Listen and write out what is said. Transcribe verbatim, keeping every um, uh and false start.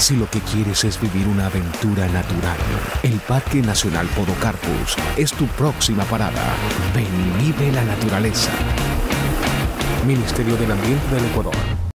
Si lo que quieres es vivir una aventura natural, el Parque Nacional Podocarpus es tu próxima parada. Ven y vive la naturaleza. Ministerio del Ambiente del Ecuador.